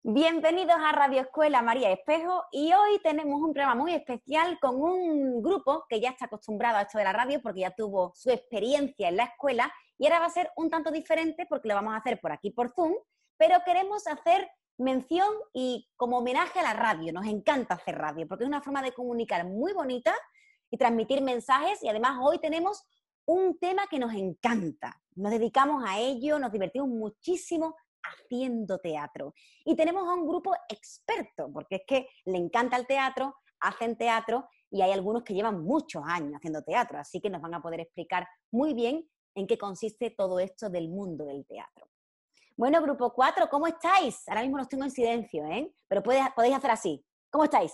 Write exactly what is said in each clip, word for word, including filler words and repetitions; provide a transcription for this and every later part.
Bienvenidos a Radio Escuela María Espejo y hoy tenemos un programa muy especial con un grupo que ya está acostumbrado a esto de la radio porque ya tuvo su experiencia en la escuela y ahora va a ser un tanto diferente porque lo vamos a hacer por aquí por Zoom, pero queremos hacer mención y como homenaje a la radio. Nos encanta hacer radio porque es una forma de comunicar muy bonita y transmitir mensajes y además hoy tenemos un tema que nos encanta. Nos dedicamos a ello, nos divertimos muchísimo haciendo teatro. Y tenemos a un grupo experto, porque es que le encanta el teatro, hacen teatro y hay algunos que llevan muchos años haciendo teatro, así que nos van a poder explicar muy bien en qué consiste todo esto del mundo del teatro. Bueno, grupo cuatro, ¿cómo estáis? Ahora mismo los tengo en silencio, ¿eh? Pero podéis, podéis hacer así. ¿Cómo estáis?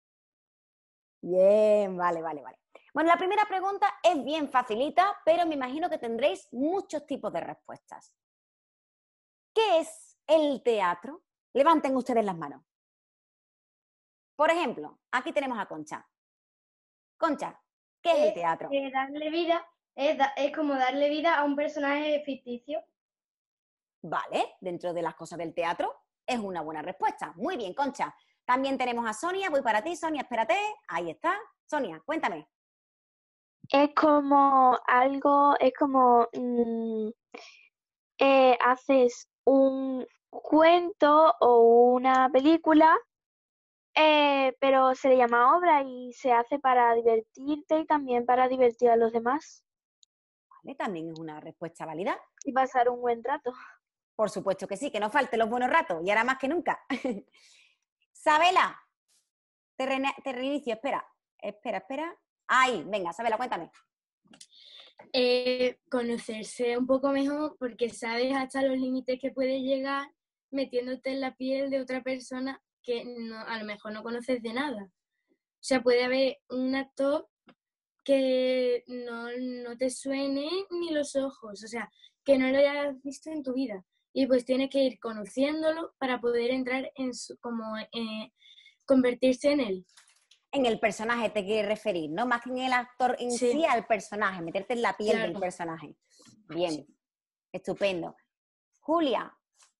Bien, vale, vale, vale. Bueno, la primera pregunta es bien facilita, pero me imagino que tendréis muchos tipos de respuestas. ¿Qué es el teatro? Levanten ustedes las manos. Por ejemplo, aquí tenemos a Concha. Concha, ¿qué es, es el teatro? Eh, darle vida, es, da, es como darle vida a un personaje ficticio. Vale, dentro de las cosas del teatro es una buena respuesta. Muy bien, Concha. También tenemos a Sonia. Voy para ti, Sonia, espérate. Ahí está. Sonia, cuéntame. Es como algo, es como mmm, eh, haces un cuento o una película, eh, pero se le llama obra y se hace para divertirte y también para divertir a los demás. Vale, también es una respuesta válida. Y pasar un buen rato. Por supuesto que sí, que no falten los buenos ratos y ahora más que nunca. Sabela, te, re te reinicio, espera, espera, espera. Ahí, venga, Sabela, cuéntame. Eh, conocerse un poco mejor porque sabes hasta los límites que puedes llegar metiéndote en la piel de otra persona que no, a lo mejor no conoces de nada. O sea, puede haber un actor que no, no te suene ni los ojos, o sea, que no lo hayas visto en tu vida. Y pues tienes que ir conociéndolo para poder entrar en su, como eh, convertirse en él. En el personaje te quieres referir, ¿no? Más que en el actor en sí, sí al personaje, meterte en la piel claro. del personaje. Bien, sí. Estupendo. Julia.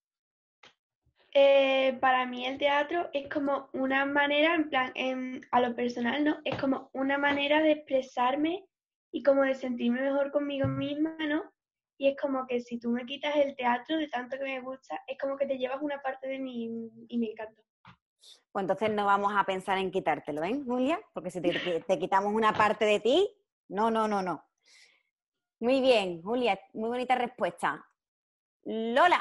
Eh, para mí el teatro es como una manera, en plan, en, a lo personal, ¿no? Es como una manera de expresarme y como de sentirme mejor conmigo misma, ¿no? Y es como que si tú me quitas el teatro de tanto que me gusta, es como que te llevas una parte de mí y me encanta. Pues entonces no vamos a pensar en quitártelo, ¿eh, Julia? Porque si te, te quitamos una parte de ti, no, no, no, no. Muy bien, Julia, muy bonita respuesta. Lola.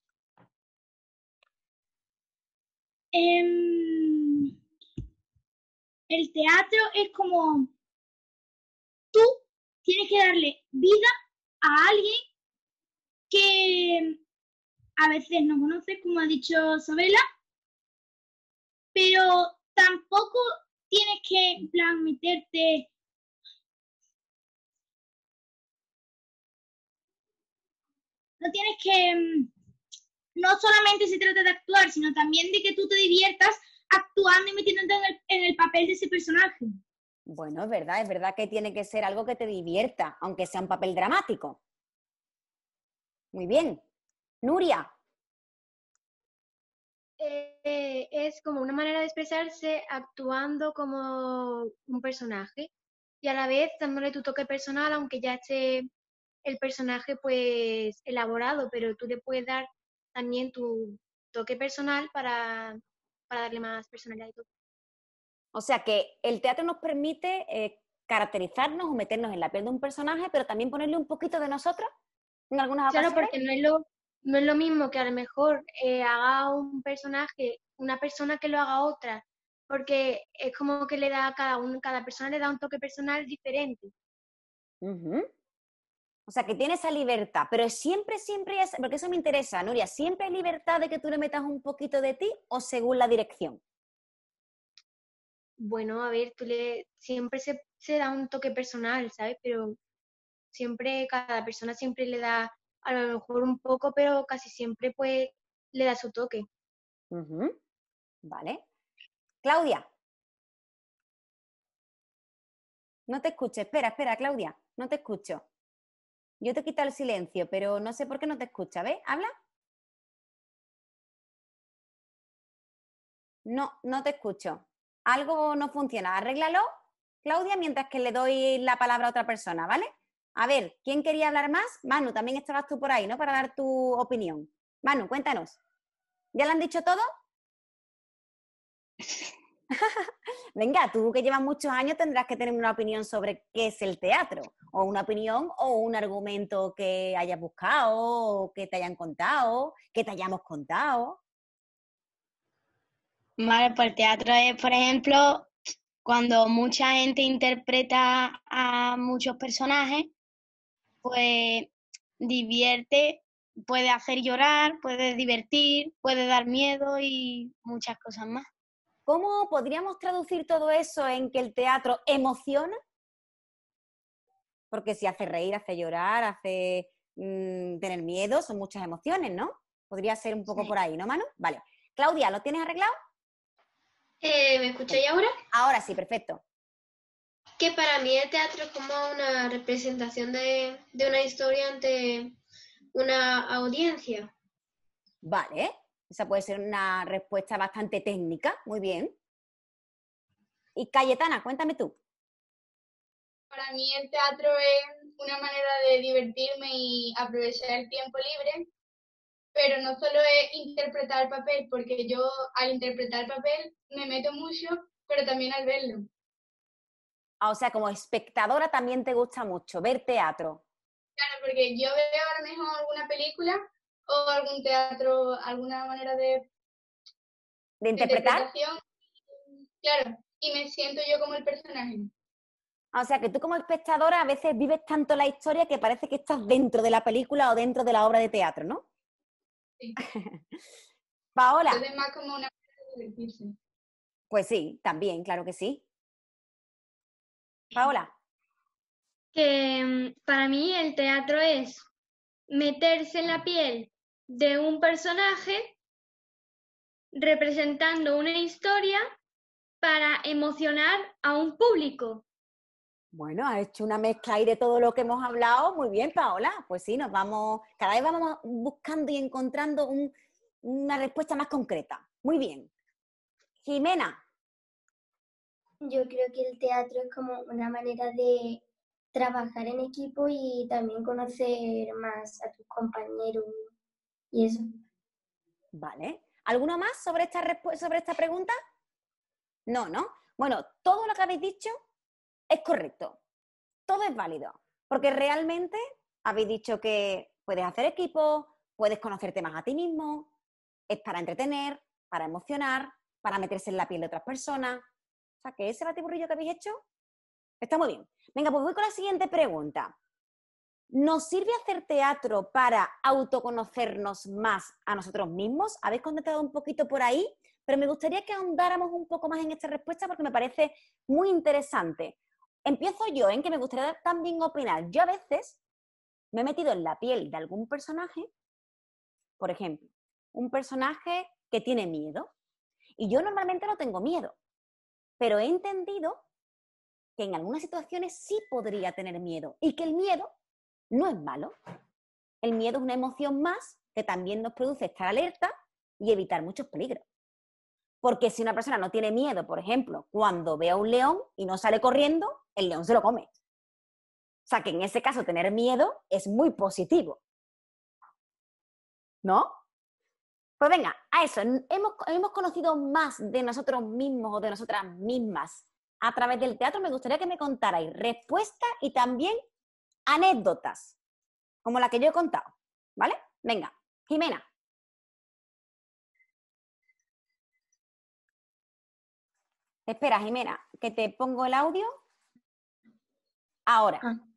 Um, el teatro es como tú tienes que darle vida a alguien que a veces no conoces, como ha dicho Sabela, pero tampoco tienes que, en plan, meterte... No tienes que... No solamente se trata de actuar, sino también de que tú te diviertas actuando y metiéndote en el, en el papel de ese personaje. Bueno, es verdad, es verdad que tiene que ser algo que te divierta, aunque sea un papel dramático. Muy bien. Nuria. Eh, es como una manera de expresarse actuando como un personaje y a la vez dándole tu toque personal, aunque ya esté el personaje pues elaborado, pero tú le puedes dar también tu toque personal para, para darle más personalidad y todo. O sea que el teatro nos permite eh, caracterizarnos o meternos en la piel de un personaje, pero también ponerle un poquito de nosotros en algunas claro, ocasiones. Porque no es lo, no es lo mismo que a lo mejor eh, haga un personaje, una persona que lo haga otra, porque es como que le da a cada uno, cada persona le da un toque personal diferente. Uh-huh. O sea, que tiene esa libertad, pero siempre, siempre es, porque eso me interesa, Nuria, ¿siempre hay libertad de que tú le metas un poquito de ti o según la dirección? Bueno, a ver, tú le, siempre se, se da un toque personal, ¿sabes? Pero siempre, cada persona siempre le da a lo mejor un poco, pero casi siempre pues le da su toque. Uh-huh. Vale. Claudia. No te escucho, espera, espera, Claudia, no te escucho. Yo te quito el silencio, pero no sé por qué no te escucha, ¿ves? ¿Habla? No, no te escucho. Algo no funciona. Arréglalo, Claudia, mientras que le doy la palabra a otra persona, ¿vale? A ver, ¿quién quería hablar más? Manu, también estabas tú por ahí, ¿no? Para dar tu opinión. Manu, cuéntanos. ¿Ya lo han dicho todo? Venga, tú que llevas muchos años tendrás que tener una opinión sobre qué es el teatro. O una opinión o un argumento que hayas buscado, o que te hayan contado, que te hayamos contado. Vale, pues el teatro es, por ejemplo, cuando mucha gente interpreta a muchos personajes, pues divierte, puede hacer llorar, puede divertir, puede dar miedo y muchas cosas más. ¿Cómo podríamos traducir todo eso en que el teatro emociona? Porque si hace reír, hace llorar, hace mmm, tener miedo, son muchas emociones, ¿no? Podría ser un poco Sí. por ahí, ¿no, Manu? Vale. Claudia, ¿lo tienes arreglado? Eh, ¿me escucháis ahora? Ahora sí, perfecto. Que para mí el teatro es como una representación de, de una historia ante una audiencia. Vale. Esa puede ser una respuesta bastante técnica. Muy bien. Y Cayetana, cuéntame tú. Para mí el teatro es una manera de divertirme y aprovechar el tiempo libre, pero no solo es interpretar el papel, porque yo al interpretar el papel me meto mucho, pero también al verlo. Ah, o sea, como espectadora también te gusta mucho ver teatro. Claro, porque yo veo a lo mejor alguna película o algún teatro, alguna manera de, ¿De interpretar? interpretación, claro, y me siento yo como el personaje. O sea, que tú como espectadora a veces vives tanto la historia que parece que estás dentro de la película o dentro de la obra de teatro, ¿no? Sí. Paola. Entonces más como una manera de divertirse. Pues sí, también, claro que sí. Paola. Que mm, para mí el teatro es meterse en la piel de un personaje representando una historia para emocionar a un público. Bueno, has hecho una mezcla ahí de todo lo que hemos hablado. Muy bien, Paola. Pues sí, nos vamos, cada vez vamos buscando y encontrando un, una respuesta más concreta. Muy bien. Jimena. Yo creo que el teatro es como una manera de trabajar en equipo y también conocer más a tus compañeros y eso. Vale. ¿Alguno más sobre esta, sobre esta pregunta? No, ¿no? Bueno, todo lo que habéis dicho es correcto. Todo es válido. Porque realmente habéis dicho que puedes hacer equipo, puedes conocerte más a ti mismo, es para entretener, para emocionar, para meterse en la piel de otras personas. O sea, que ese batiburrillo que habéis hecho está muy bien. Venga, pues voy con la siguiente pregunta. ¿Nos sirve hacer teatro para autoconocernos más a nosotros mismos? Habéis contestado un poquito por ahí, pero me gustaría que ahondáramos un poco más en esta respuesta porque me parece muy interesante. Empiezo yo, en que me gustaría también opinar. Yo a veces me he metido en la piel de algún personaje, por ejemplo, un personaje que tiene miedo. Y yo normalmente no tengo miedo, pero he entendido que en algunas situaciones sí podría tener miedo y que el miedo no es malo. El miedo es una emoción más que también nos produce estar alerta y evitar muchos peligros. Porque si una persona no tiene miedo, por ejemplo, cuando ve a un león y no sale corriendo, el león se lo come. O sea que en ese caso tener miedo es muy positivo. ¿No? Pues venga, a eso. Hemos, hemos conocido más de nosotros mismos o de nosotras mismas a través del teatro. Me gustaría que me contarais respuestas y también anécdotas, como la que yo he contado, ¿vale? Venga, Jimena. Espera, Jimena, que te pongo el audio. Ahora. Ah.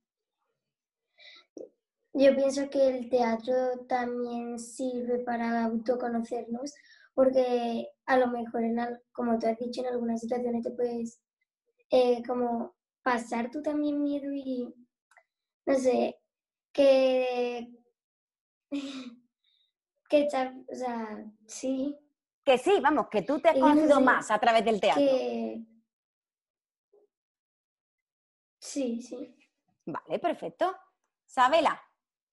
Yo pienso que el teatro también sirve para autoconocernos, porque a lo mejor, en al, como tú has dicho, en algunas situaciones te puedes eh, como pasar tú también miedo y, no sé, que... que, o sea, sí. Que sí, vamos, que tú te has y conocido no sé, más a través del teatro. Que... Sí, sí. Vale, perfecto. Sabela.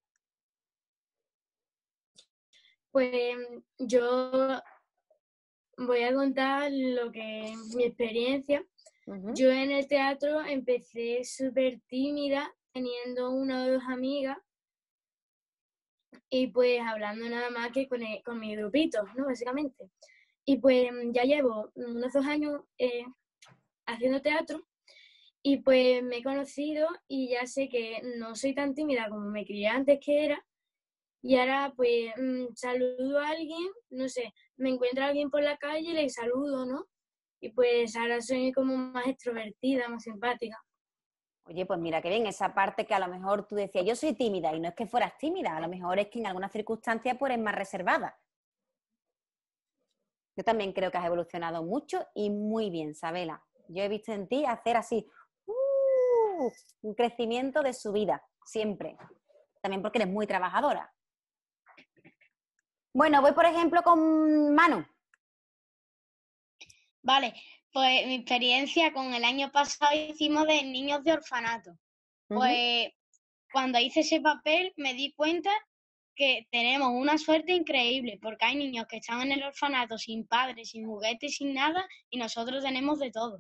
Pues yo voy a contar lo que mi experiencia. Ujú. Yo en el teatro empecé súper tímida, teniendo una o dos amigas y pues hablando nada más que con, el- con mi grupito, ¿no? Básicamente. Y pues ya llevo unos dos años eh, haciendo teatro y pues me he conocido y ya sé que no soy tan tímida como me creía antes que era. Y ahora pues mm, saludo a alguien, no sé, me encuentro a alguien por la calle y le saludo, ¿no? Y pues ahora soy como más extrovertida, más simpática. Oye, pues mira qué bien, esa parte que a lo mejor tú decías, yo soy tímida, y no es que fueras tímida, a lo mejor es que en algunas circunstancias pues eres más reservada. Yo también creo que has evolucionado mucho y muy bien, Sabela. Yo he visto en ti hacer así ¡uh! Un crecimiento de subida, siempre. También porque eres muy trabajadora. Bueno, voy por ejemplo con Manu. Vale, pues mi experiencia con el año pasado hicimos de niños de orfanato. Ujú. Pues cuando hice ese papel me di cuenta que tenemos una suerte increíble, porque hay niños que están en el orfanato sin padres, sin juguetes, sin nada, y nosotros tenemos de todo.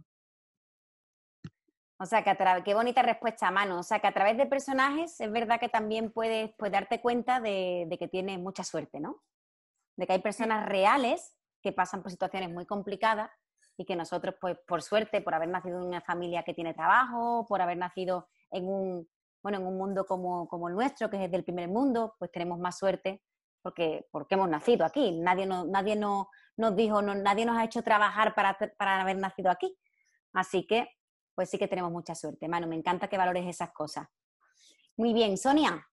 O sea, que a través, qué bonita respuesta, Manu. O sea, que a través de personajes es verdad que también puedes, pues, darte cuenta de, de que tienes mucha suerte, ¿no? De que hay personas reales que pasan por situaciones muy complicadas y que nosotros, pues, por suerte, por haber nacido en una familia que tiene trabajo, por haber nacido en un, bueno, en un mundo como, como el nuestro, que es del primer mundo, pues tenemos más suerte porque, porque hemos nacido aquí. Nadie, no, nadie no, nos dijo, no, nadie nos ha hecho trabajar para, para haber nacido aquí. Así que, pues sí que tenemos mucha suerte. Manu, me encanta que valores esas cosas. Muy bien, Sonia.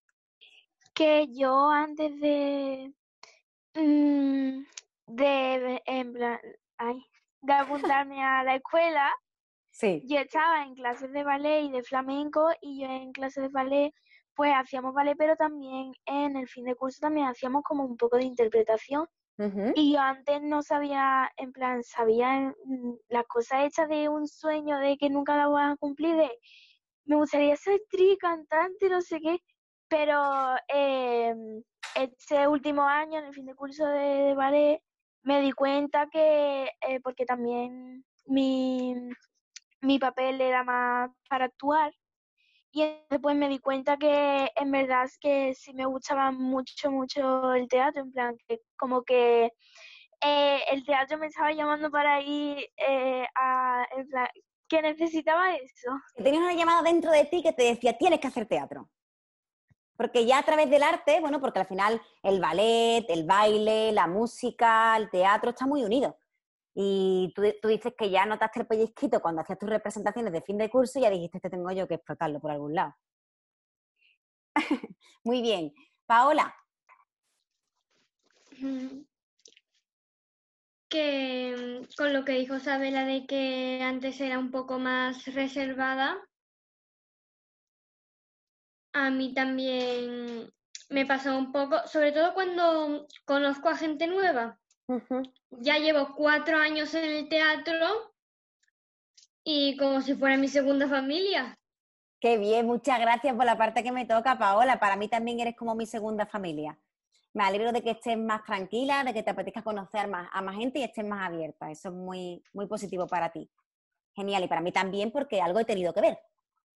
Que yo antes de, mm, de, en plan, ay, de apuntarme a la escuela, Sí. yo estaba en clases de ballet y de flamenco, y yo en clases de ballet pues hacíamos ballet, pero también en el fin de curso también hacíamos como un poco de interpretación. Uh-huh. Y yo antes no sabía, en plan, sabía mm, las cosas hechas de un sueño de que nunca la voy a cumplir, de me gustaría ser actriz, cantante, no sé qué, pero eh, este último año, en el fin de curso de, de ballet, me di cuenta que, eh, porque también mi, mi papel era más para actuar, y después me di cuenta que en verdad es que sí me gustaba mucho, mucho el teatro, en plan, que como que eh, el teatro me estaba llamando para ir eh, a, en plan, que necesitaba eso. Que tenías una llamada dentro de ti que te decía, tienes que hacer teatro. Porque ya a través del arte, bueno, porque al final el ballet, el baile, la música, el teatro está muy unido. Y tú, tú dices que ya notaste el pellizquito cuando hacías tus representaciones de fin de curso y ya dijiste, este tengo yo que explotarlo por algún lado. Muy bien. Paola. Que con lo que dijo Sabela de que antes era un poco más reservada, a mí también me pasó un poco, sobre todo cuando conozco a gente nueva. Uh-huh. Ya llevo cuatro años en el teatro y como si fuera mi segunda familia. Qué bien, muchas gracias por la parte que me toca, Paola. Para mí también eres como mi segunda familia. Me alegro de que estés más tranquila, de que te apetezca conocer más, a más gente y estés más abierta. Eso es muy, muy positivo para ti. Genial, y para mí también porque algo he tenido que ver.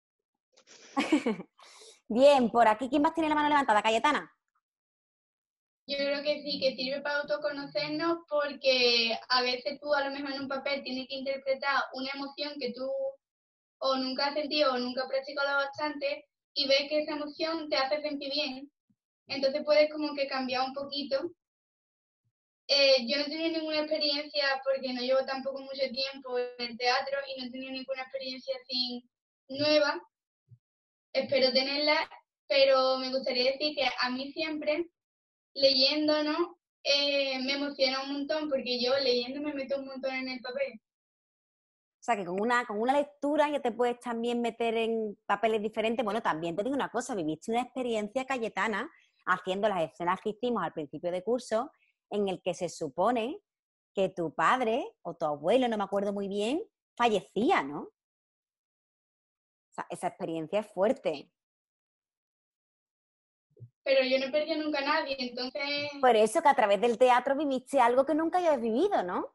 Bien, por aquí, ¿quién más tiene la mano levantada? Cayetana. Yo creo que sí, que sirve para autoconocernos porque a veces tú a lo mejor en un papel tienes que interpretar una emoción que tú o nunca has sentido o nunca has practicado bastante y ves que esa emoción te hace sentir bien. Entonces puedes como que cambiar un poquito. Eh, yo no he tenido ninguna experiencia porque no llevo tampoco mucho tiempo en el teatro y no he tenido ninguna experiencia así nueva. Espero tenerla, pero me gustaría decir que a mí siempre leyendo, ¿no? Eh, me emociona un montón porque yo leyendo me meto un montón en el papel. O sea, que con una, con una lectura ya te puedes también meter en papeles diferentes. Bueno, también te digo una cosa, viviste una experiencia, Cayetana, haciendo las escenas que hicimos al principio de curso, en el que se supone que tu padre o tu abuelo, no me acuerdo muy bien, fallecía, ¿no? O sea, esa experiencia es fuerte. pero yo no he perdido nunca a nadie, entonces... Por eso que a través del teatro viviste algo que nunca habías vivido, ¿no?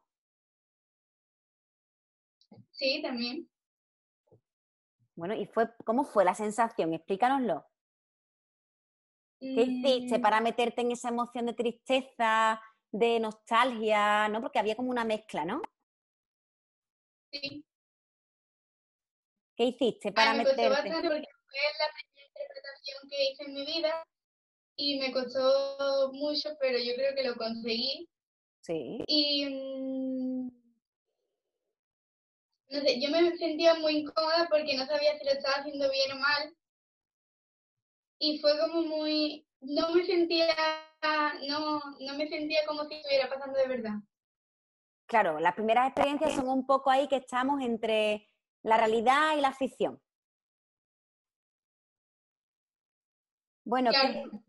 Sí, también. Bueno, ¿y fue cómo fue la sensación? Explícanoslo. ¿Qué hiciste Mm, para meterte en esa emoción de tristeza, de nostalgia, ¿no? Porque había como una mezcla, ¿no? sí. ¿Qué hiciste A para mí me costó meterte? bastante porque fue la primera interpretación que hice en mi vida y me costó mucho, pero yo creo que lo conseguí. Sí. Y mm, no sé, yo me sentía muy incómoda porque no sabía si lo estaba haciendo bien o mal. Y fue como muy, no me sentía, no, no me sentía como si estuviera pasando de verdad. Claro, las primeras experiencias son un poco ahí que estamos entre la realidad y la ficción. Bueno, ¿qué- Claro,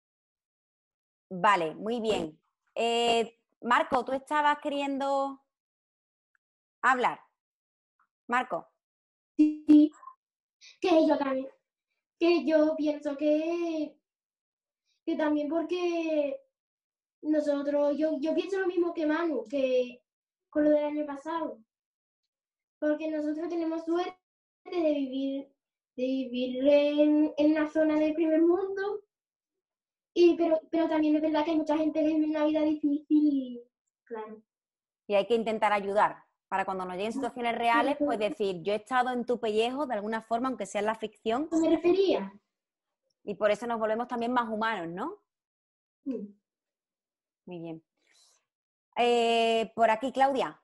Vale, muy bien. Eh, Marco, tú estabas queriendo hablar. Marco, Sí, que yo también, que yo pienso que, que también porque nosotros, yo, yo pienso lo mismo que Manu, que con lo del año pasado, porque nosotros tenemos suerte de vivir, de vivir en, en una zona del primer mundo, y, pero, pero también es verdad que hay mucha gente que vive una vida difícil y, claro. y hay que intentar ayudar para cuando nos lleguen situaciones reales, pues decir, yo he estado en tu pellejo de alguna forma, aunque sea en la ficción, ¿Me refería? y por eso nos volvemos también más humanos, ¿no? Mm. Muy bien. Eh, por aquí, Claudia.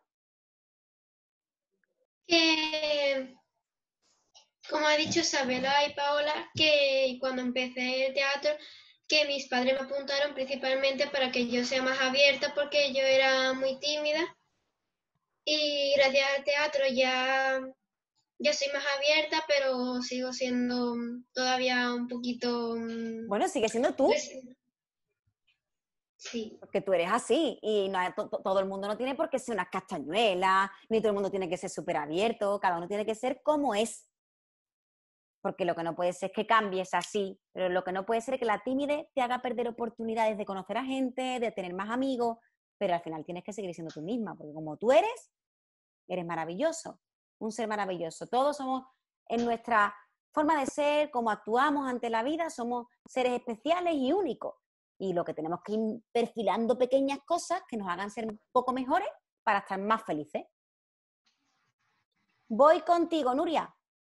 Que, como ha dicho Isabela y Paola, que cuando empecé el teatro, que mis padres me apuntaron principalmente para que yo sea más abierta porque yo era muy tímida y gracias al teatro ya, ya soy más abierta, pero sigo siendo todavía un poquito... mm, Bueno, sigue siendo tú, resi- Sí, porque tú eres así y no, to- to- todo el mundo no tiene por qué ser una castañuela, ni todo el mundo tiene que ser súper abierto, cada uno tiene que ser como es. Porque lo que no puede ser es que cambies así, pero lo que no puede ser es que la timidez te haga perder oportunidades de conocer a gente, de tener más amigos, pero al final tienes que seguir siendo tú misma, porque como tú eres, eres maravilloso, un ser maravilloso. Todos somos en nuestra forma de ser, como actuamos ante la vida, somos seres especiales y únicos. Y lo que tenemos que ir perfilando pequeñas cosas que nos hagan ser un poco mejores para estar más felices. Voy contigo, Nuria.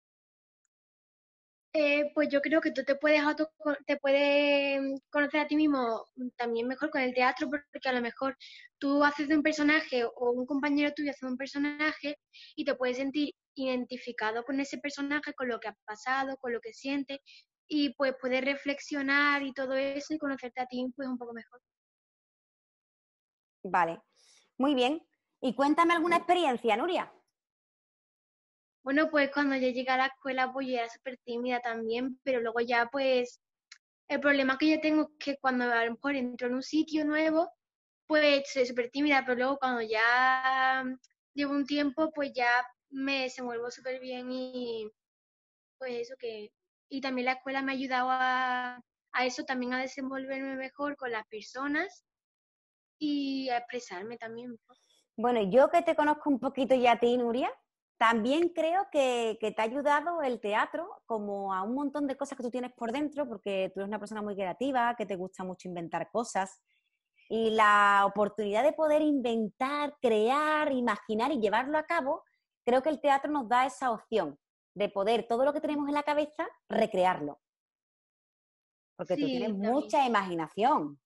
Eh, pues yo creo que tú te puedes auto- te puedes conocer a ti mismo también mejor con el teatro, porque a lo mejor tú haces de un personaje o un compañero tuyo hace de un personaje y te puedes sentir identificado con ese personaje, con lo que ha pasado, con lo que sientes, y pues puedes reflexionar y todo eso y conocerte a ti pues un poco mejor. Vale, muy bien. Y cuéntame alguna experiencia, Nuria. Bueno, pues cuando yo llegué a la escuela pues yo era súper tímida también, pero luego ya pues el problema que yo tengo es que cuando a lo mejor entro en un sitio nuevo, pues soy súper tímida, pero luego cuando ya llevo un tiempo, pues ya me desenvuelvo súper bien y pues eso que... Y también la escuela me ha ayudado a, a eso, también a desenvolverme mejor con las personas y a expresarme también mejor. Bueno, yo que te conozco un poquito ya a ti, Nuria, también creo que, que te ha ayudado el teatro como a un montón de cosas que tú tienes por dentro, porque tú eres una persona muy creativa, que te gusta mucho inventar cosas. Y la oportunidad de poder inventar, crear, imaginar y llevarlo a cabo, creo que el teatro nos da esa opción de poder todo lo que tenemos en la cabeza, recrearlo. Porque tú tienes Sí, también, mucha imaginación.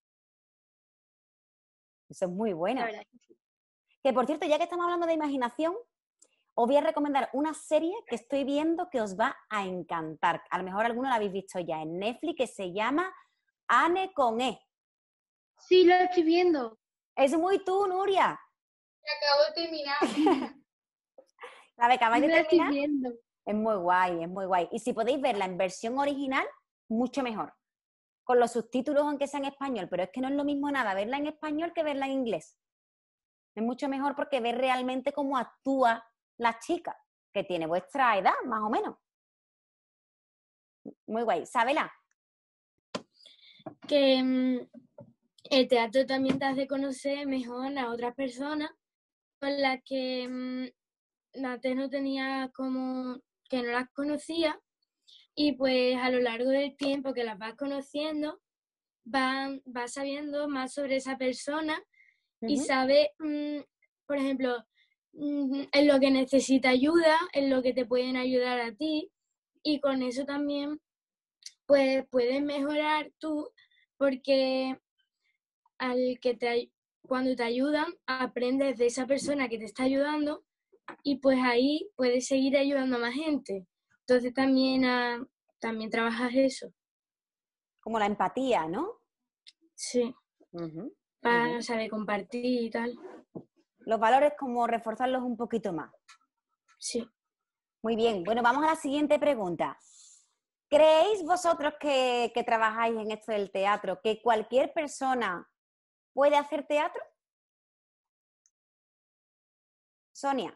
Eso es muy la bueno. verdad que sí. Que por cierto, ya que estamos hablando de imaginación, os voy a recomendar una serie que estoy viendo que os va a encantar. A lo mejor alguno la habéis visto ya en Netflix, que se llama Anne con E. Sí, lo estoy viendo. Es muy tú, Nuria. acabo de terminar. La que acabáis Sí, de lo estoy terminar. viendo. Es muy guay, es muy guay. Y si podéis verla en versión original, mucho mejor. Con los subtítulos, aunque sea en español, pero es que no es lo mismo nada verla en español que verla en inglés. Es mucho mejor porque ves realmente cómo actúa la chica, que tiene vuestra edad, más o menos. Muy guay. Sabela. que mm, el teatro también te hace conocer mejor a otras personas con las que mm, antes no tenía como que no las conocía, y pues a lo largo del tiempo que las vas conociendo, vas, vas sabiendo más sobre esa persona y Ujú. sabes, mm, por ejemplo, mm, en lo que necesita ayuda, en lo que te pueden ayudar a ti, y con eso también pues puedes mejorar tú, porque al que te, ay- cuando te ayudan, aprendes de esa persona que te está ayudando, y pues ahí puedes seguir ayudando a más gente. Entonces también, ah, también trabajas eso. Como la empatía, ¿no? Sí, Ujú, muy para bien. saber compartir y tal. Los valores, como reforzarlos un poquito más. Sí. Muy bien. Bueno, vamos a la siguiente pregunta. ¿Creéis vosotros que, que trabajáis en esto del teatro, que cualquier persona puede hacer teatro? Sonia.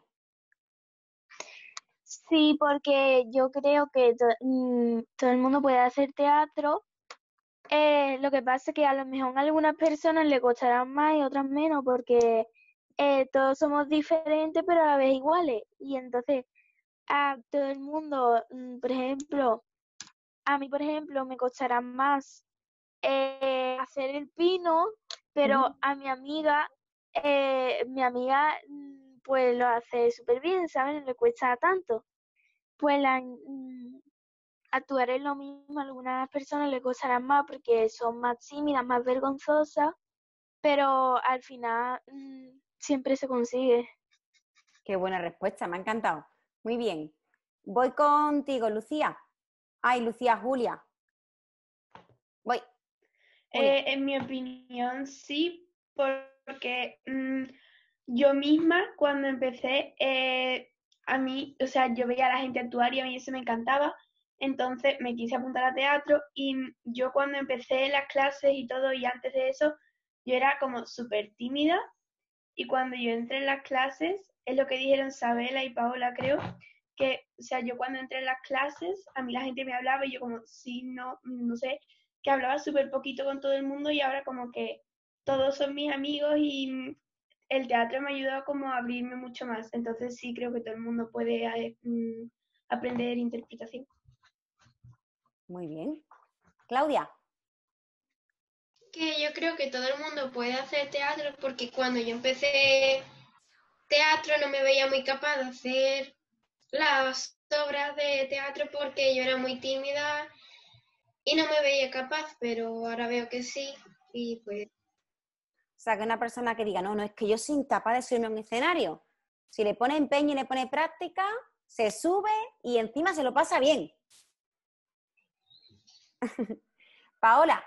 Sí, porque yo creo que to- mm, todo el mundo puede hacer teatro. Eh, lo que pasa es que a lo mejor a algunas personas le costarán más y otras menos, porque eh, todos somos diferentes pero a la vez iguales. Y entonces a todo el mundo, mm, por ejemplo, a mí, por ejemplo, me costará más eh, hacer el pino, pero Ujú. a mi amiga, eh, mi amiga, mm, pues lo hace súper bien, ¿sabes? No le cuesta tanto. Pues la, mm, actuar es lo mismo, a algunas personas le costarán más porque son más tímidas, más vergonzosas, pero al final mm, siempre se consigue. Qué buena respuesta, me ha encantado. Muy bien. Voy contigo, Lucía. Ay, Lucía, Julia. Voy. Julia. Eh, en mi opinión, sí, porque mm, yo misma cuando empecé, eh, a mí, o sea, yo veía a la gente actuar y a mí eso me encantaba, entonces me quise apuntar a teatro y mm, yo cuando empecé las clases y todo y antes de eso, yo era como súper tímida y cuando yo entré en las clases, es lo que dijeron Sabela y Paola, creo, que, o sea, yo cuando entré en las clases, a mí la gente me hablaba y yo como, sí, no, no sé, que hablaba súper poquito con todo el mundo y ahora como que todos son mis amigos y mm, el teatro me ayudó como a abrirme mucho más. Entonces sí creo que todo el mundo puede eh, mm, aprender interpretación. Muy bien. Claudia. Que yo creo que todo el mundo puede hacer teatro porque cuando yo empecé teatro no me veía muy capaz de hacer las obras de teatro porque yo era muy tímida y no me veía capaz, pero ahora veo que sí y pues O sea, que una persona que diga, no, no, es que yo soy incapaz de subirme a un escenario. Si le pone empeño y le pone práctica, se sube y encima se lo pasa bien. Paola.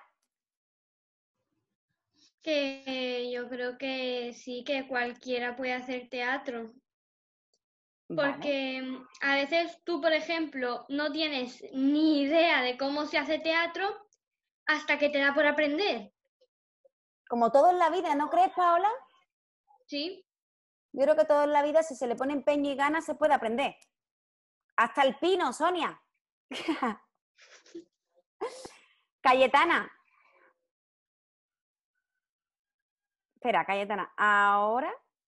Que yo creo que sí, que cualquiera puede hacer teatro. Vale. Porque mm, a veces tú, por ejemplo, no tienes ni idea de cómo se hace teatro hasta que te da por aprender, Como todo en la vida, ¿no crees, Paola? ¿sí? Yo creo que todo en la vida, si se le pone empeño y ganas, se puede aprender. Hasta el pino, Sonia. Cayetana. Espera, Cayetana. Ahora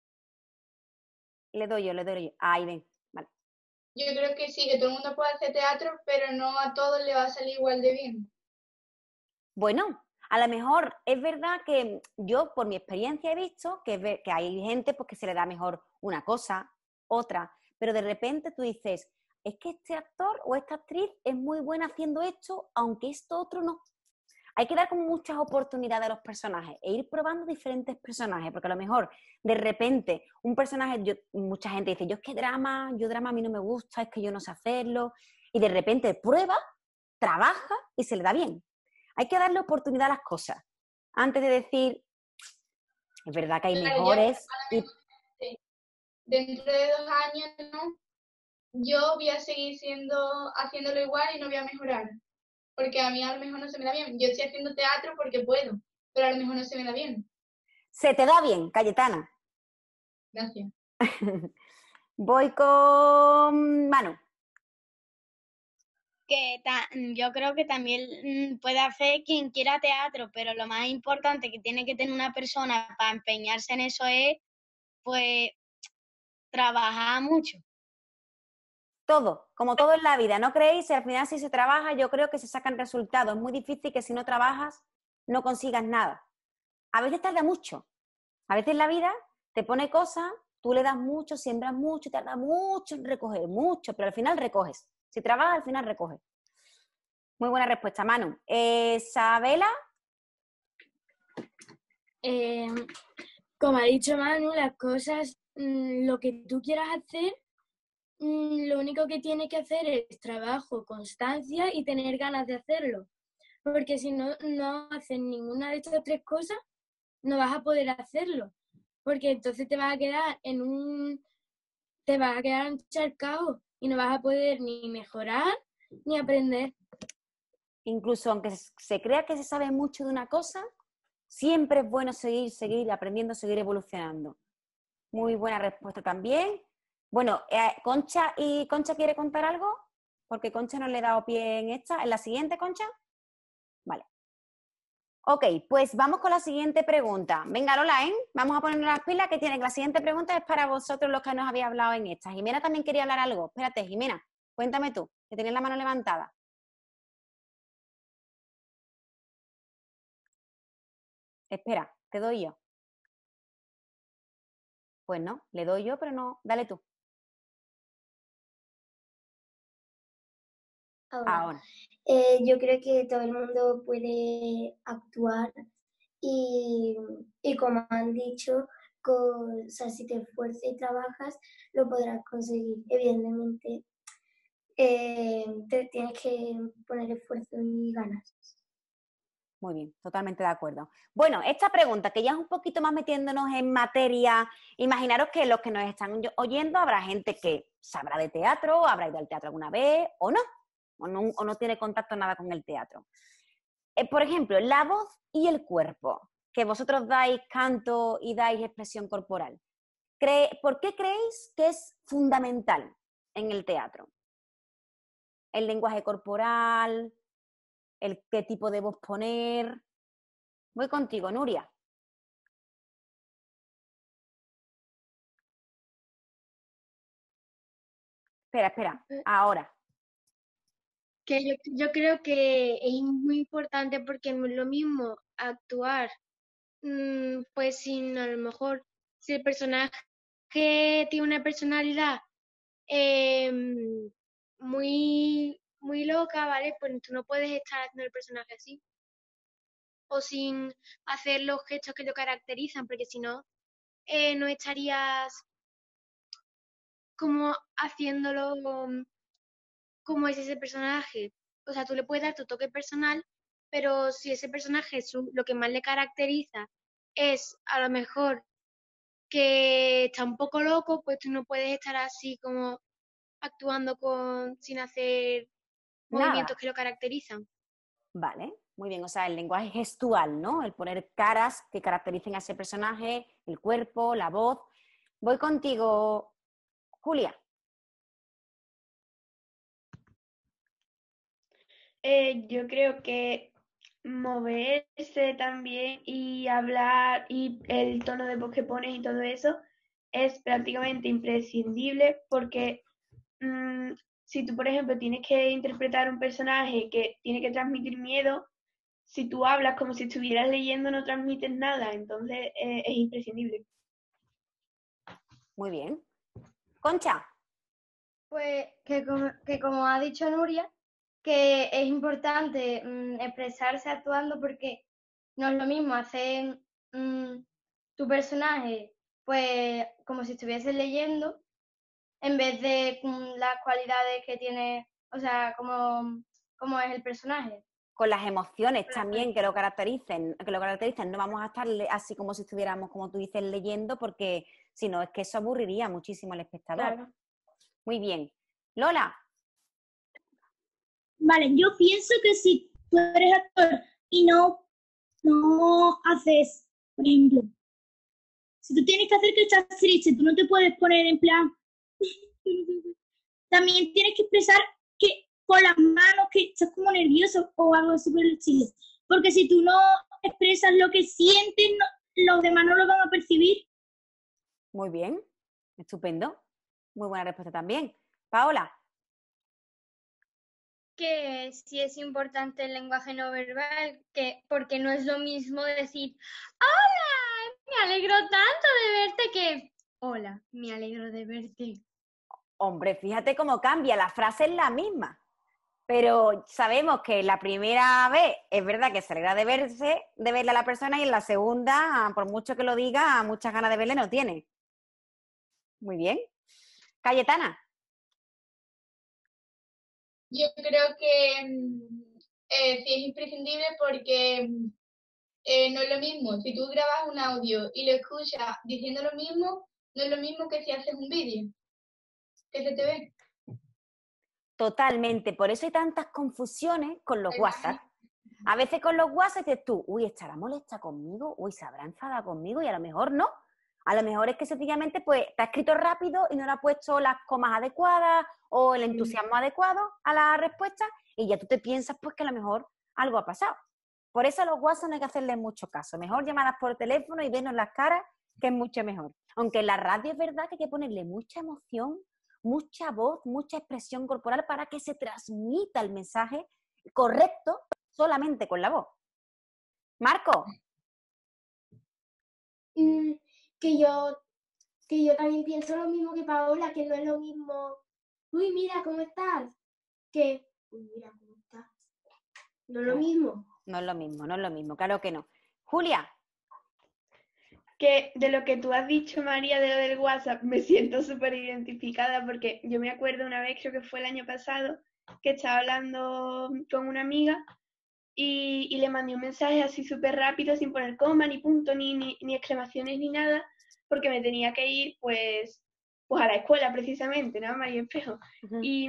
le doy yo, le doy yo. Ahí ven. Vale. Yo creo que sí, que todo el mundo puede hacer teatro, pero no a todos le va a salir igual de bien. Bueno, a lo mejor es verdad que yo, por mi experiencia, he visto que, ve- que hay gente pues, que se le da mejor una cosa, otra, pero de repente tú dices, es que este actor o esta actriz es muy buena haciendo esto, aunque esto otro no. Hay que dar como muchas oportunidades a los personajes e ir probando diferentes personajes, porque a lo mejor de repente un personaje, yo, mucha gente dice, yo es que drama, yo drama a mí no me gusta, es que yo no sé hacerlo, y de repente prueba, trabaja y se le da bien. Hay que darle oportunidad a las cosas, antes de decir, es verdad que hay Claro, yo a lo mejores y... mejor sí, dentro de dos años, ¿no? Yo voy a seguir siendo, haciéndolo igual y no voy a mejorar. Porque a mí a lo mejor no se me da bien. Yo estoy haciendo teatro porque puedo, pero a lo mejor no se me da bien. Se te da bien, Cayetana. Gracias. Voy con Manu. que ta- yo creo que también mm, puede hacer quien quiera teatro, pero lo más importante que tiene que tener una persona para empeñarse en eso es, pues, trabajar mucho. Todo, como todo en la vida, ¿no creéis? Al final si se trabaja, yo creo que se sacan resultados. Es muy difícil que si no trabajas no consigas nada. A veces tarda mucho. A veces la vida te pone cosas, tú le das mucho, siembras mucho, tarda mucho en recoger, mucho, pero al final recoges. Si trabajas, al final recoges. Muy buena respuesta, Manu. Eh, Sabela. Eh, como ha dicho Manu, las cosas, mm, lo que tú quieras hacer, mm, lo único que tienes que hacer es trabajo, constancia y tener ganas de hacerlo. Porque si no, no haces ninguna de estas tres cosas, no vas a poder hacerlo. Porque entonces te vas a quedar en un... te vas a quedar encharcado y no vas a poder ni mejorar ni aprender. Incluso aunque se crea que se sabe mucho de una cosa, siempre es bueno seguir, seguir aprendiendo, seguir evolucionando. Muy buena respuesta también. Bueno, eh, Concha, ¿y Concha quiere contar algo? Porque Concha no le he dado pie en esta. ¿En la siguiente, Concha? Vale. Ok, pues vamos con la siguiente pregunta. Venga, Lola, ¿eh? Vamos a ponernos las pilas que tiene que la siguiente pregunta es para vosotros los que nos habéis hablado en esta. Jimena también quería hablar algo. Espérate, Jimena, cuéntame tú, que tenías la mano levantada. Espera, te doy yo. Pues no, le doy yo, pero no. Dale tú. Ahora, Ahora. eh, yo creo que todo el mundo puede actuar y, y como han dicho, con- o sea, si te esfuerzas y trabajas, lo podrás conseguir. Evidentemente, eh, te tienes que poner esfuerzo y ganas. Muy bien, totalmente de acuerdo. Bueno, esta pregunta, que ya es un poquito más metiéndonos en materia, imaginaros que los que nos están oyendo habrá gente que sabrá de teatro, habrá ido al teatro alguna vez o no, o no, o no tiene contacto nada con el teatro. Eh, por ejemplo, la voz y el cuerpo, que vosotros dais canto y dais expresión corporal. ¿Cree, ¿Por qué creéis que es fundamental en el teatro? El lenguaje corporal, el qué tipo de voz poner. Voy contigo, Nuria. Espera, espera, ahora. Que yo, yo creo que es muy importante porque no es lo mismo actuar, mm, pues sin a lo mejor, si el personaje tiene una personalidad em, muy, muy loca, ¿vale? Pues tú no puedes estar haciendo el personaje así. O sin hacer los gestos que lo caracterizan, porque si no, eh, no estarías como haciéndolo um, como es ese personaje. O sea, tú le puedes dar tu toque personal, pero si ese personaje su, lo que más le caracteriza es a lo mejor que está un poco loco, pues tú no puedes estar así como actuando con sin hacer movimientos Nada. que lo caracterizan. Vale, muy bien. O sea, el lenguaje gestual, ¿no? El poner caras que caractericen a ese personaje, el cuerpo, la voz. Voy contigo, Julia. Eh, yo creo que moverse también y hablar y el tono de voz que pones y todo eso es prácticamente imprescindible porque mmm, si tú, por ejemplo, tienes que interpretar un personaje que tiene que transmitir miedo, si tú hablas como si estuvieras leyendo no transmites nada, entonces eh, es imprescindible. Muy bien. Concha. Pues que como, que como ha dicho Nuria, que es importante mm, expresarse actuando porque no es lo mismo hacer mm, tu personaje pues como si estuvieses leyendo en vez de mm, las cualidades que tiene, o sea, como, como es el personaje. Con las emociones Con las también que lo caractericen, que lo caracterizan. No vamos a estar así como si estuviéramos, como tú dices, leyendo, porque si no es que eso aburriría muchísimo al espectador. Claro. Muy bien. Lola. Vale, yo pienso que si tú eres actor y no, no haces, por ejemplo, si tú tienes que hacer que estás triste, tú no te puedes poner en plan... También tienes que expresar que por las manos, que estás como nervioso o algo así por el estilo. Porque si tú no expresas lo que sientes, no, los demás no lo van a percibir. Muy bien, estupendo. Muy buena respuesta también. Paola. Que sí es importante el lenguaje no verbal, que porque no es lo mismo decir hola, me alegro tanto de verte que hola, me alegro de verte. Hombre, fíjate cómo cambia, la frase es la misma, pero sabemos que la primera vez es verdad que se alegra de verse, de verle a la persona, y en la segunda, por mucho que lo diga, muchas ganas de verle no tiene. Muy bien. Cayetana. Yo creo que mm, eh, sí es imprescindible porque mm, eh, no es lo mismo. Si tú grabas un audio y lo escuchas diciendo lo mismo, no es lo mismo que si haces un vídeo, que se te ve. Totalmente, por eso hay tantas confusiones con los WhatsApp. A veces con los WhatsApp dices tú, uy, ¿estará molesta conmigo? Uy, ¿se habrá enfadado conmigo? Y a lo mejor no. A lo mejor es que sencillamente pues te ha escrito rápido y no le ha puesto las comas adecuadas o el entusiasmo adecuado a la respuesta, y ya tú te piensas pues que a lo mejor algo ha pasado. Por eso a los WhatsApp no hay que hacerle mucho caso. Mejor llamadas por teléfono y vernos las caras, que es mucho mejor. Aunque en la radio es verdad que hay que ponerle mucha emoción, mucha voz, mucha expresión corporal para que se transmita el mensaje correcto solamente con la voz. Marco. Mm, que yo que yo también pienso lo mismo que Paola, que no es lo mismo, uy, mira, ¿cómo estás? Que, uy, mira, ¿cómo estás? No es lo mismo. No es lo mismo, no es lo mismo, claro que no. Julia. Que de lo que tú has dicho, María, de lo del WhatsApp, me siento súper identificada porque yo me acuerdo una vez, creo que fue el año pasado, que estaba hablando con una amiga y, y le mandé un mensaje así súper rápido, sin poner coma, ni punto, ni, ni, ni exclamaciones, ni nada, porque me tenía que ir, pues, pues a la escuela precisamente, ¿no? María Espejo. Uh-huh. Y,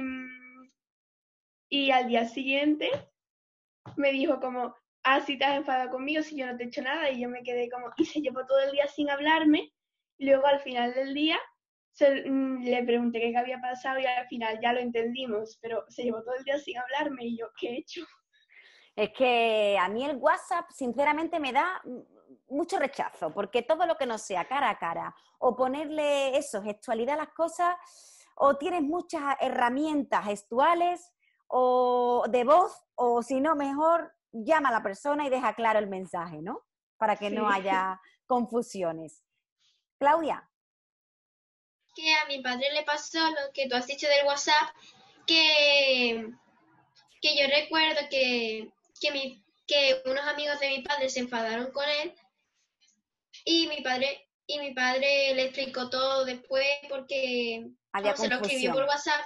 y al día siguiente me dijo como, ah, si te has enfadado conmigo, si yo no te he hecho nada, y yo me quedé como, y se llevó todo el día sin hablarme, y luego al final del día se, mm, le pregunté qué había pasado y al final ya lo entendimos, pero se llevó todo el día sin hablarme y yo, ¿qué he hecho? Es que a mí el WhatsApp, sinceramente, me da mucho rechazo, porque todo lo que no sea cara a cara, o ponerle eso, gestualidad a las cosas, o tienes muchas herramientas gestuales, o de voz, o si no, mejor llama a la persona y deja claro el mensaje, ¿no? Para que sí. no haya confusiones. Claudia. Que a mi padre le pasó lo que tú has dicho del WhatsApp, que, que yo recuerdo que, que, mi, que unos amigos de mi padre se enfadaron con él y mi padre, y mi padre le explicó todo después porque Había se lo escribió por WhatsApp.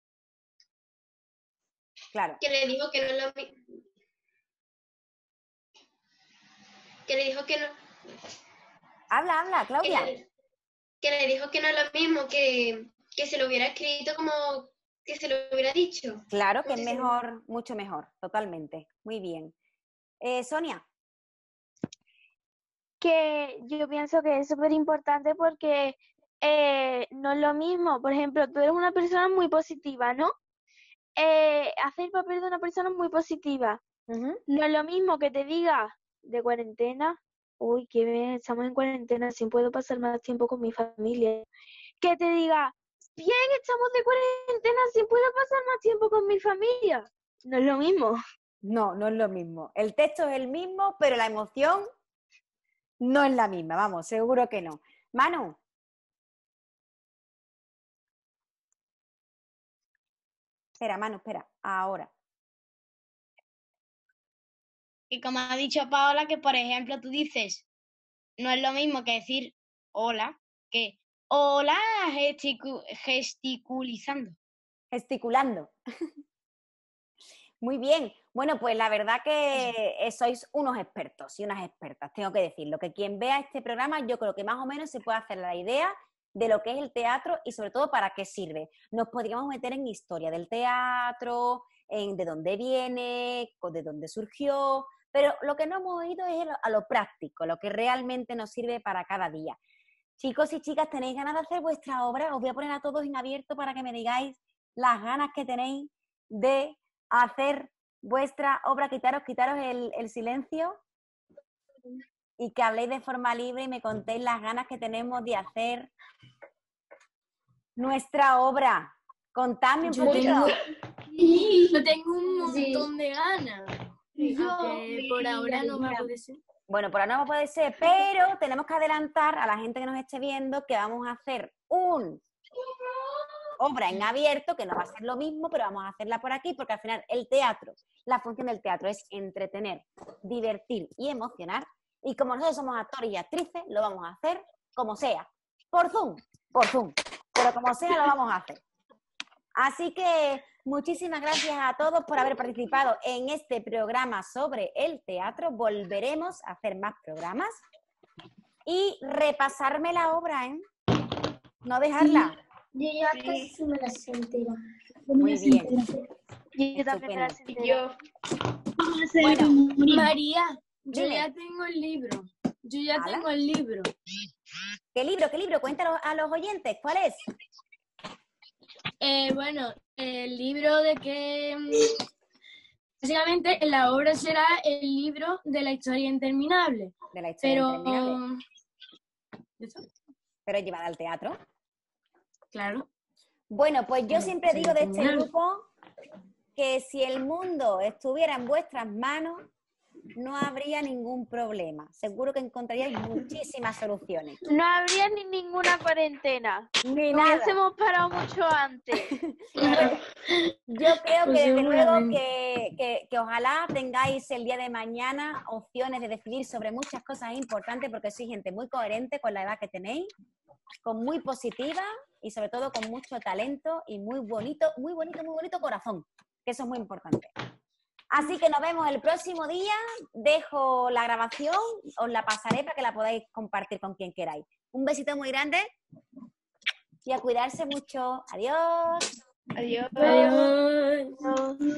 Claro. Que le dijo que no es lo mismo. Que le dijo que no. Habla, habla, Claudia. Que le, que le dijo que no es lo mismo, que, que se lo hubiera escrito como que se lo hubiera dicho. Claro, que es mejor, mucho mejor, totalmente. Muy bien. Eh, Sonia. Que yo pienso que es súper importante porque eh, no es lo mismo. Por ejemplo, tú eres una persona muy positiva, ¿no? Eh, hacer el papel de una persona muy positiva. Uh-huh. No es lo mismo que te diga de cuarentena, uy, qué bien, estamos en cuarentena, así puedo pasar más tiempo con mi familia. Que te diga, bien, estamos de cuarentena, así puedo pasar más tiempo con mi familia. No es lo mismo. No, no es lo mismo. El texto es el mismo, pero la emoción no es la misma, vamos, seguro que no. Manu. Espera, Manu, espera, ahora. Y como ha dicho Paola, que por ejemplo tú dices, no es lo mismo que decir hola, que hola gesticu gesticulizando. Gesticulando. Muy bien. Bueno, pues la verdad que sois unos expertos y unas expertas, tengo que decirlo, que quien vea este programa yo creo que más o menos se puede hacer la idea de lo que es el teatro y sobre todo para qué sirve. Nos podríamos meter en historia del teatro, en de dónde viene, de dónde surgió, pero lo que no hemos ido es a lo práctico, lo que realmente nos sirve para cada día. Chicos y chicas, ¿tenéis ganas de hacer vuestra obra? Os voy a poner a todos en abierto para que me digáis las ganas que tenéis de hacer vuestra obra, quitaros, quitaros el, el silencio y que habléis de forma libre y me contéis las ganas que tenemos de hacer nuestra obra. Contadme un Yo poquito. tengo, yo tengo un montón Sí. de ganas. Yo, Aunque por ahora no va a poder ser. Bueno, por ahora no puede ser, pero tenemos que adelantar a la gente que nos esté viendo que vamos a hacer un obra en abierto, que no va a ser lo mismo, pero vamos a hacerla por aquí, porque al final el teatro, la función del teatro es entretener, divertir y emocionar, y como nosotros somos actores y actrices, lo vamos a hacer como sea, por Zoom, por Zoom, pero como sea lo vamos a hacer. Así que muchísimas gracias a todos por haber participado en este programa sobre el teatro. Volveremos a hacer más programas y repasarme la obra, ¿eh? No dejarla. Yo ya casi sí me la sé entera. Muy bien. Yo también me la sé Estupendo. entera. Yo, Bueno, María, yo Dime. ya tengo el libro. Yo ya ¿Hala? tengo el libro. ¿Qué libro? ¿Qué libro? Cuéntalo a los oyentes. ¿Cuál es? Eh, bueno, el libro de que... mm, básicamente, la obra será el libro de la historia interminable. De la historia Pero... interminable. Pero llevada al teatro. Claro. Bueno, pues yo Bueno, siempre sí, digo de este interminable. grupo que si el mundo estuviera en vuestras manos, no habría ningún problema. Seguro que encontraríais muchísimas soluciones. No habría ni ninguna cuarentena. Ni Lo nada. hubiésemos parado mucho antes. Yo creo que Pues desde luego seguramente. que, que- que ojalá tengáis el día de mañana opciones de decidir sobre muchas cosas importantes, porque sois gente muy coherente con la edad que tenéis, con muy positiva y sobre todo con mucho talento y muy bonito, muy bonito, muy bonito corazón, que eso es muy importante. Así que nos vemos el próximo día. Dejo la grabación, os la pasaré para que la podáis compartir con quien queráis. Un besito muy grande y a cuidarse mucho. Adiós. adiós. Adiós.